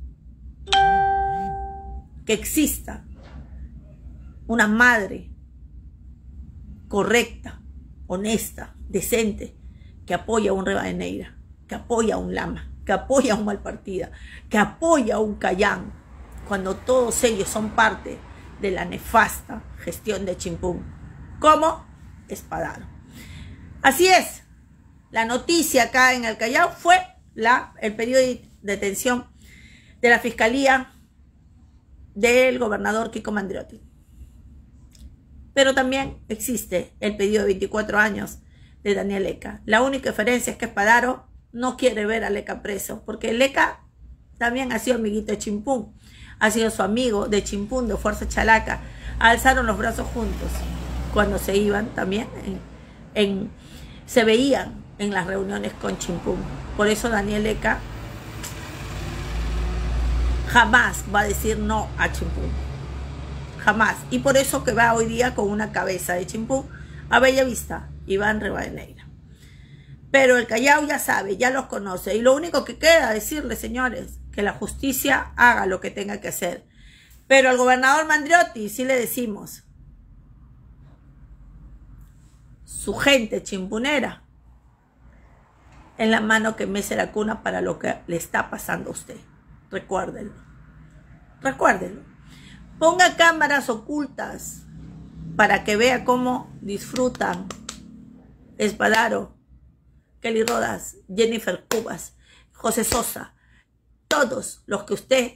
que exista una madre correcta, honesta, decente, que apoya a un Rivadeneira, que apoya a un Lama, que apoya a un Malpartida, que apoya a un Cayán, cuando todos ellos son parte de la nefasta gestión de Chimpún. ¿Cómo? Espadaro. Así es, la noticia acá en el Callao fue la, el pedido de detención de la Fiscalía del gobernador Kiko Mandriotti. Pero también existe el pedido de veinticuatro años de Daniel Leca. La única diferencia es que Espadaro no quiere ver a Leca preso, porque Leca también ha sido amiguito de Chimpún, ha sido su amigo de Chimpún, de Fuerza Chalaca. Alzaron los brazos juntos cuando se iban también, en, en, se veían en las reuniones con Chimpún. Por eso Daniel Leca jamás va a decir no a Chimpún. Jamás. Y por eso que va hoy día con una cabeza de Chimpún a Bellavista, Iván Rivadeneira. Pero el Callao ya sabe, ya los conoce. Y lo único que queda decirle, señores, que la justicia haga lo que tenga que hacer. Pero al gobernador Mandriotti sí le decimos, su gente chimpunera en la mano que mece la cuna para lo que le está pasando a usted. Recuérdenlo. Recuérdenlo. Ponga cámaras ocultas para que vea cómo disfrutan Espadaro, Kelly Rodas, Jennifer Cubas, José Sosa, todos los que usted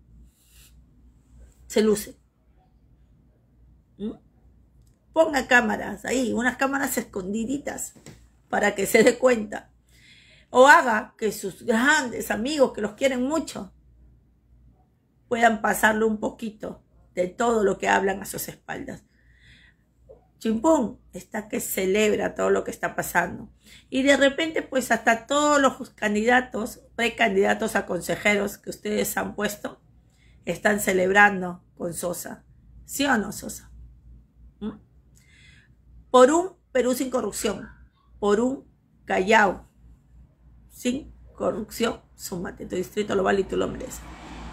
se luce. ¿Mm? Ponga cámaras ahí, unas cámaras escondiditas para que se dé cuenta. O haga que sus grandes amigos que los quieren mucho puedan pasarle un poquito de todo lo que hablan a sus espaldas. Chimpún está que celebra todo lo que está pasando. Y de repente pues hasta todos los candidatos, precandidatos a consejeros que ustedes han puesto, están celebrando con Sosa. ¿Sí o no, Sosa? ¿Mm? Por un Perú sin corrupción, por un Callao sin corrupción, súmate, tu distrito lo vale y tú lo mereces.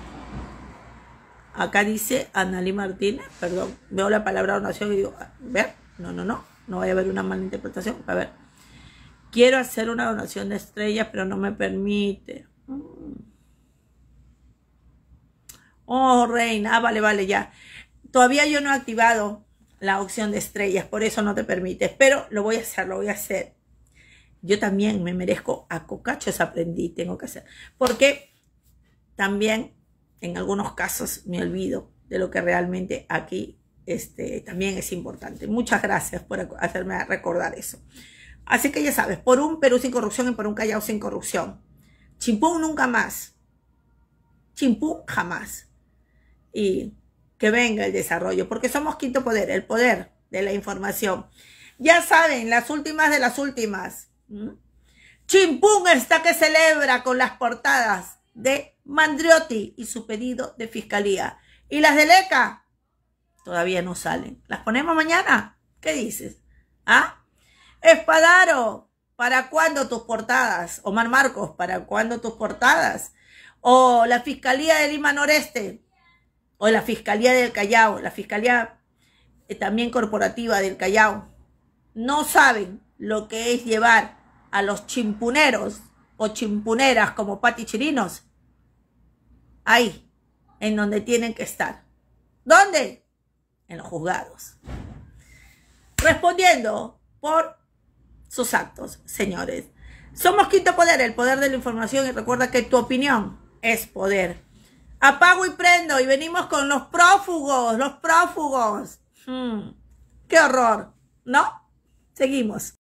Acá dice Analí Martínez, perdón, veo la palabra donación y digo, a ver, no, no, no, no vaya a haber una mala interpretación. A ver, quiero hacer una donación de estrellas, pero no me permite. Oh, reina, ah, vale, vale, ya. Todavía yo no he activado la opción de estrellas, por eso no te permite, pero lo voy a hacer, lo voy a hacer. Yo también me merezco, a cocachos aprendí, tengo que hacer. Porque también, en algunos casos, me olvido de lo que realmente aquí este, también es importante. Muchas gracias por hacerme recordar eso. Así que ya sabes, por un Perú sin corrupción y por un Callao sin corrupción. Chimpún nunca más. Chimpún jamás. Y que venga el desarrollo, porque somos quinto poder, el poder de la información. Ya saben, las últimas de las últimas. ¿Mm? Chimpún está que celebra con las portadas de Mandriotti y su pedido de fiscalía. Y las del E C A todavía no salen. ¿Las ponemos mañana? ¿Qué dices? ¿Ah? Espadaro, ¿para cuándo tus portadas? Omar Marcos, ¿para cuándo tus portadas? O la Fiscalía de Lima Noreste, o la Fiscalía del Callao, la Fiscalía eh, también corporativa del Callao. No saben lo que es llevar a los chimpuneros o chimpuneras como Pati Chirinos ahí, en donde tienen que estar. ¿Dónde? En los juzgados. Respondiendo por sus actos, señores. Somos Quinto Poder, el poder de la información, y recuerda que tu opinión es poder. Apago y prendo y venimos con los prófugos, los prófugos. Hmm, ¡qué horror! ¿No? Seguimos.